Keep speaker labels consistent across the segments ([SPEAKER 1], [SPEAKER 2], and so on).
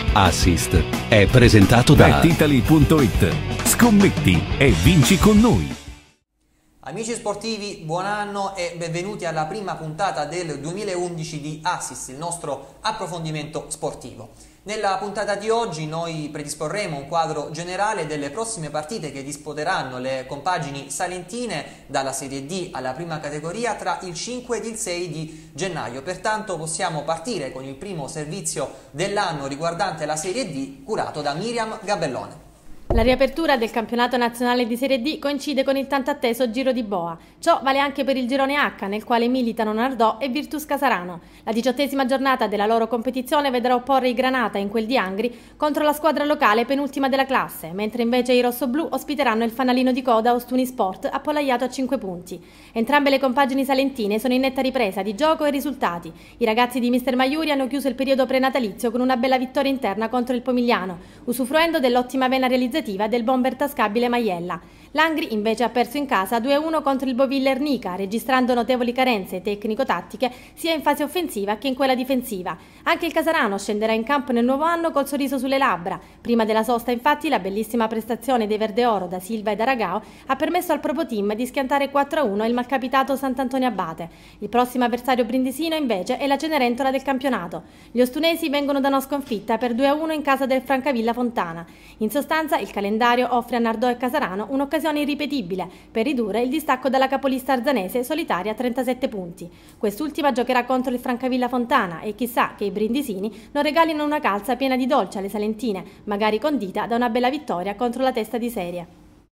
[SPEAKER 1] Assist è presentato da
[SPEAKER 2] BetItaly.it. Scommetti e vinci con noi.
[SPEAKER 3] Amici sportivi, buon anno e benvenuti alla prima puntata del 2011 di Assist, il nostro approfondimento sportivo. Nella puntata di oggi noi predisporremo un quadro generale delle prossime partite che disputeranno le compagini salentine dalla Serie D alla prima categoria tra il 5 ed il 6 di gennaio. Pertanto possiamo partire con il primo servizio dell'anno riguardante la Serie D, curato da Miriam Gabellone.
[SPEAKER 4] La riapertura del campionato nazionale di Serie D coincide con il tanto atteso Giro di Boa. Ciò vale anche per il girone H, nel quale militano Nardò e Virtus Casarano. La 18ª giornata della loro competizione vedrà opporre i Granata in quel di Angri contro la squadra locale penultima della classe, mentre invece i rossoblù ospiteranno il fanalino di coda Ostuni Sport, appollaiato a 5 punti. Entrambe le compagini salentine sono in netta ripresa di gioco e risultati. I ragazzi di Mister Maiuri hanno chiuso il periodo prenatalizio con una bella vittoria interna contro il Pomigliano, usufruendo dell'ottima vena realizzativa del bomber tascabile Maiella. L'Angri invece ha perso in casa 2-1 contro il Boville Ernica, registrando notevoli carenze tecnico-tattiche sia in fase offensiva che in quella difensiva. Anche il Casarano scenderà in campo nel nuovo anno col sorriso sulle labbra. Prima della sosta, infatti, la bellissima prestazione dei Verdeoro da Silva e da Ragao ha permesso al Propo Team di schiantare 4-1 il malcapitato Sant'Antonio Abate. Il prossimo avversario brindisino invece è la Cenerentola del campionato. Gli ostunesi vengono da una sconfitta per 2-1 in casa del Francavilla Fontana. In sostanza, il calendario offre a Nardò e Casarano un'occasione irripetibile per ridurre il distacco dalla capolista arzanese solitaria a 37 punti. Quest'ultima giocherà contro il Francavilla Fontana e chissà che i brindisini non regalino una calza piena di dolce alle salentine, magari condita da una bella vittoria contro la testa di serie.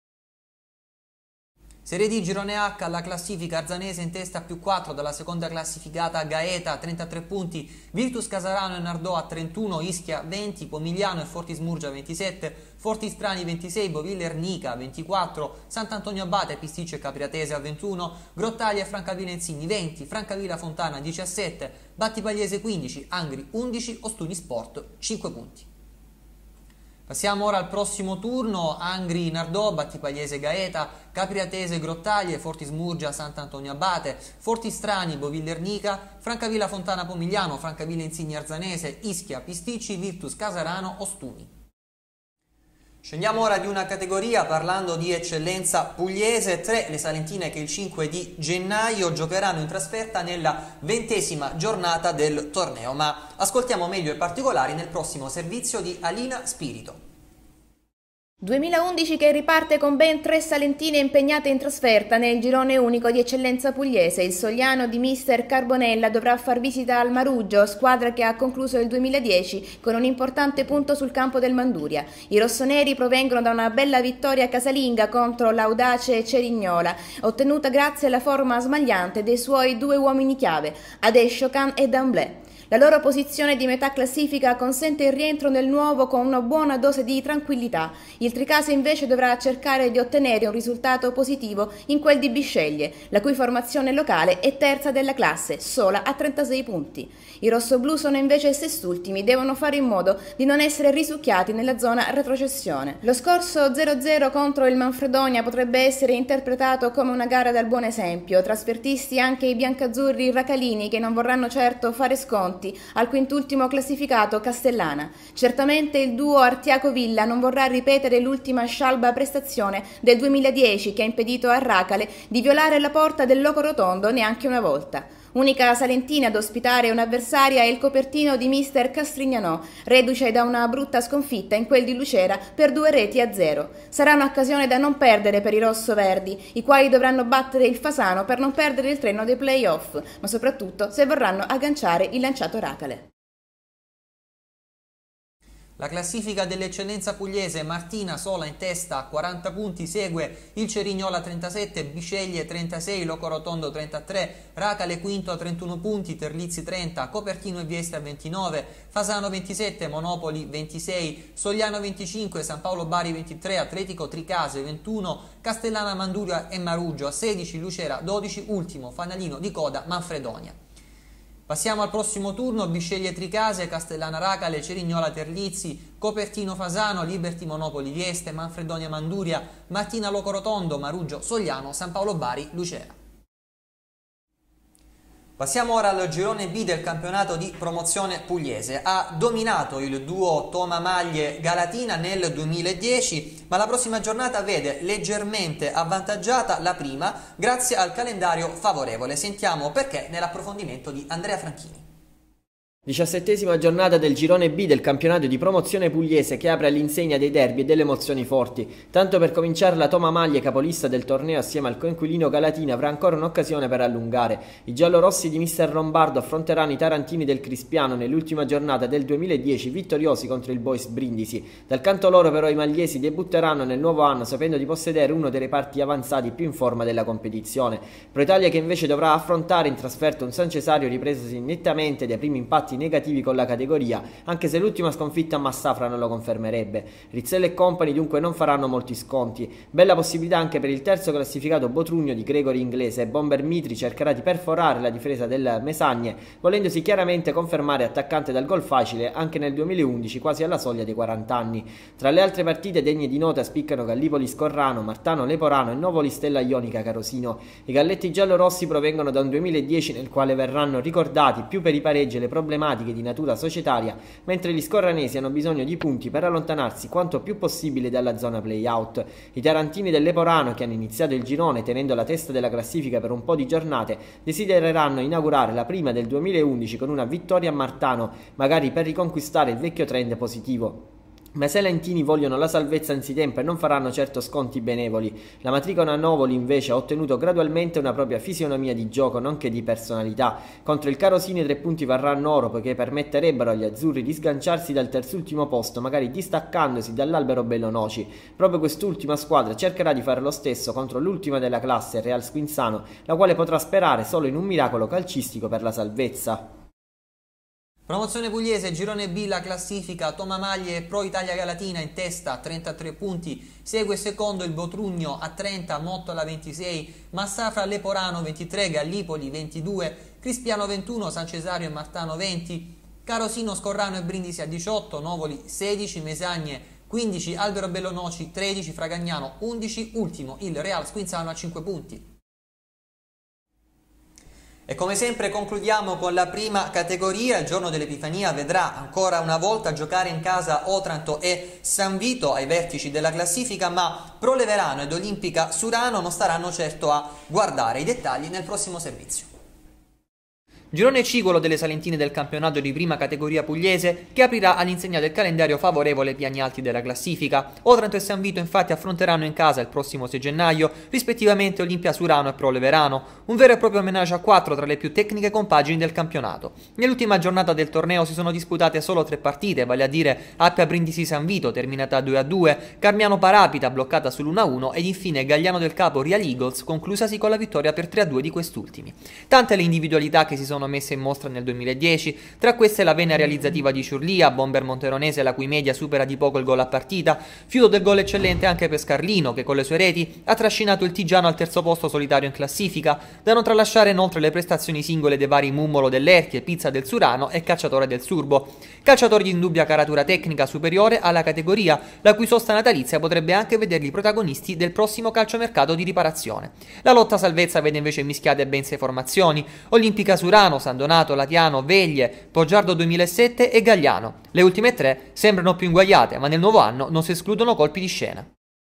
[SPEAKER 3] Serie D girone H, alla classifica arzanese in testa più 4 dalla seconda classificata Gaeta a 33 punti, Virtus Casarano e Nardò a 31, Ischia 20, Pomigliano e Fortis Murgia 27, Fortis Trani 26, Boville Ernica 24, Sant'Antonio Abate, Pisticcio e Capriatese a 21, Grottaglia e Francavilla Insigni 20, Francavilla Fontana 17, Battipagliese 15, Angri 11, Ostuni Sport 5 punti. Passiamo ora al prossimo turno: Angri Nardò, Battipagliese Gaeta, Capriatese Grottaglie, Fortis Murgia Sant'Antonio Abate, Fortis Trani Boville Ernica, Francavilla Fontana Pomigliano, Francavilla Insigni Arzanese, Ischia Pisticci, Virtus Casarano Ostuni. Scendiamo ora di una categoria parlando di eccellenza pugliese. 3 le salentine che il 5 di gennaio giocheranno in trasferta nella 20ª giornata del torneo, ma ascoltiamo meglio i particolari nel prossimo servizio di Alina Spirito.
[SPEAKER 5] 2011 che riparte con ben 3 salentine impegnate in trasferta nel girone unico di eccellenza pugliese. Il Sogliano di mister Carbonella dovrà far visita al Maruggio, squadra che ha concluso il 2010 con un importante punto sul campo del Manduria. I rossoneri provengono da una bella vittoria casalinga contro l'audace Cerignola, ottenuta grazie alla forma smagliante dei suoi 2 uomini chiave, Adeshokan e Damblé. La loro posizione di metà classifica consente il rientro nel nuovo con una buona dose di tranquillità. Il Tricase invece dovrà cercare di ottenere un risultato positivo in quel di Bisceglie, la cui formazione locale è terza della classe, sola a 36 punti. I rossoblù sono invece sestultimi, devono fare in modo di non essere risucchiati nella zona retrocessione. Lo scorso 0-0 contro il Manfredonia potrebbe essere interpretato come una gara dal buon esempio. Trasfertisti anche i biancazzurri racalini, che non vorranno certo fare sconti al quintultimo classificato Castellana. Certamente il duo Artiaco-Villa non vorrà ripetere l'ultima scialba prestazione del 2010 che ha impedito a Racale di violare la porta del Loco Rotondo neanche una volta. Unica salentina ad ospitare un'avversaria è il copertino di mister Castrignanò, reduce da una brutta sconfitta in quel di Lucera per 2-0. Sarà un'occasione da non perdere per i rossoverdi, i quali dovranno battere il Fasano per non perdere il treno dei play-off, ma soprattutto se vorranno agganciare il lanciato Racale.
[SPEAKER 3] La classifica dell'eccellenza pugliese: Martina sola in testa a 40 punti, segue il Cerignola 37, Bisceglie 36, Locorotondo 33, Racale quinto a 31 punti, Terlizzi 30, Copertino e Vieste a 29, Fasano 27, Monopoli 26, Sogliano 25, San Paolo Bari 23, Atletico Tricase 21, Castellana Manduria e Maruggio a 16, Lucera 12, ultimo fanalino di coda Manfredonia. Passiamo al prossimo turno: Bisceglie Tricase, Castellana Racale, Cerignola Terlizzi, Copertino Fasano, Liberty Monopoli Vieste, Manfredonia Manduria, Martina Locorotondo, Maruggio Sogliano, San Paolo Bari Lucera. Passiamo ora al girone B del campionato di promozione pugliese. Ha dominato il duo Toma Maglie Galatina nel 2010, ma la prossima giornata vede leggermente avvantaggiata la prima grazie al calendario favorevole. Sentiamo perché nell'approfondimento di Andrea Franchini.
[SPEAKER 6] 17ª giornata del girone B del campionato di promozione pugliese che apre all'insegna dei derby e delle emozioni forti. Tanto per cominciare, la Toma Maglie, capolista del torneo assieme al coinquilino Galatina, avrà ancora un'occasione per allungare. I giallorossi di mister Lombardo affronteranno i tarantini del Crispiano nell'ultima giornata del 2010, vittoriosi contro il Boys Brindisi. Dal canto loro però i magliesi debutteranno nel nuovo anno sapendo di possedere uno dei reparti avanzati più in forma della competizione. Pro Italia, che invece dovrà affrontare in trasferta un San Cesario ripresosi nettamente dai primi impatti negativi con la categoria, anche se l'ultima sconfitta a Massafra non lo confermerebbe. Rizzello e compagni dunque non faranno molti sconti. Bella possibilità anche per il terzo classificato Botrugno di Gregory Inglese. Bomber Mitri cercherà di perforare la difesa del Mesagne, volendosi chiaramente confermare attaccante dal gol facile anche nel 2011, quasi alla soglia dei 40 anni. Tra le altre partite degne di nota spiccano Gallipoli Scorrano, Martano Leporano e Novoli Stella Ionica Carosino. I galletti giallorossi provengono da un 2010 nel quale verranno ricordati più per i pareggi e le problematiche di natura societaria, mentre gli scorranesi hanno bisogno di punti per allontanarsi quanto più possibile dalla zona play-out. I tarantini del Leporano, che hanno iniziato il girone tenendo la testa della classifica per un po' di giornate, desidereranno inaugurare la prima del 2011 con una vittoria a Martano, magari per riconquistare il vecchio trend positivo. Ma se Lentini vogliono la salvezza anzitempo e non faranno certo sconti benevoli. La matricola Novoli invece ha ottenuto gradualmente una propria fisionomia di gioco nonché di personalità. Contro il Carosini 3 punti varranno oro poiché permetterebbero agli azzurri di sganciarsi dal terzultimo posto, magari distaccandosi dall'albero Bellonoci. Proprio quest'ultima squadra cercherà di fare lo stesso contro l'ultima della classe, Real Squinzano, la quale potrà sperare solo in un miracolo calcistico per la salvezza.
[SPEAKER 3] Promozione pugliese, girone B, la classifica: Toma Maglie e Pro Italia Galatina in testa a 33 punti, segue secondo il Botrugno a 30, Mottola 26, Massafra Leporano 23, Gallipoli 22, Crispiano 21, San Cesario e Martano 20, Carosino, Scorrano e Brindisi a 18, Novoli 16, Mesagne 15, Albero Bellonoci 13, Fragagnano 11, ultimo il Real Squinzano a 5 punti. E come sempre concludiamo con la prima categoria. Il giorno dell'Epifania vedrà ancora una volta giocare in casa Otranto e San Vito ai vertici della classifica, ma Pro Leverano ed Olimpica Surano non staranno certo a guardare. I dettagli nel prossimo servizio. Girone C, quello delle salentine del campionato di prima categoria pugliese, che aprirà all'insegna del calendario favorevole ai piani alti della classifica. Otranto e San Vito infatti affronteranno in casa il prossimo 6 gennaio rispettivamente Olimpia Surano e Pro Leverano, un vero e proprio menage a 4 tra le più tecniche compagini del campionato. Nell'ultima giornata del torneo si sono disputate solo 3 partite, vale a dire Appia Brindisi San Vito terminata 2-2, Carmiano Parapita bloccata sull'1-1 ed infine Gagliano del Capo Real Eagles conclusasi con la vittoria per 3-2 di quest'ultimi. Tante le individualità che si sono messe in mostra nel 2010, tra queste la vena realizzativa di Ciurlia, bomber monteronese la cui media supera di poco il gol a partita, fiuto del gol eccellente anche per Scarlino che con le sue reti ha trascinato il Tigiano al terzo posto solitario in classifica, da non tralasciare inoltre le prestazioni singole dei vari Mummolo dell'Erchie, Pizza del Surano e Cacciatore del Surbo. Calciatori di indubbia caratura tecnica superiore alla categoria, la cui sosta natalizia potrebbe anche vederli protagonisti del prossimo calciomercato di riparazione. La lotta salvezza vede invece mischiate ben 6 formazioni: Olimpica Surano, San Donato, Latiano, Veglie, Poggiardo 2007 e Gagliano. Le ultime 3 sembrano più inguaiate, ma nel nuovo anno non si escludono colpi di scena.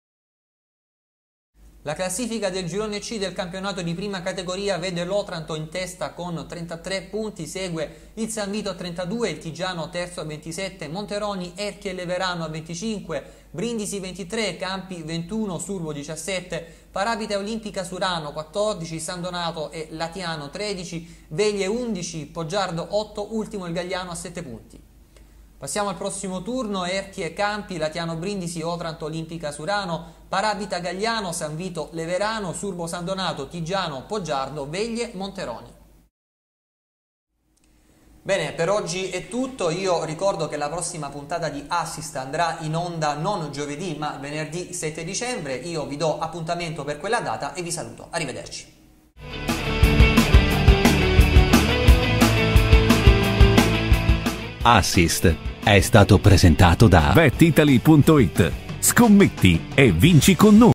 [SPEAKER 3] La classifica del girone C del campionato di prima categoria vede l'Otranto in testa con 33 punti, segue il San Vito a 32, il Tigiano terzo a 27, Monteroni, Erchie e Leverano a 25, Brindisi 23, Campi 21, Surbo 17, Parapita e Olimpica Surano 14, San Donato e Latiano 13, Veglie 11, Poggiardo 8, ultimo il Gagliano a 7 punti. Passiamo al prossimo turno: Erchie e Campi, Latiano Brindisi, Otranto Olimpica Surano, Parapita Gagliano, San Vito Leverano, Surbo San Donato, Tigiano, Poggiardo, Veglie, Monteroni. Bene, per oggi è tutto. Io ricordo che la prossima puntata di Assist andrà in onda non giovedì ma venerdì 7 dicembre. Io vi do appuntamento per quella data e vi saluto. Arrivederci.
[SPEAKER 1] Assist è stato presentato da
[SPEAKER 2] BetItaly.it. Scommetti e vinci con noi.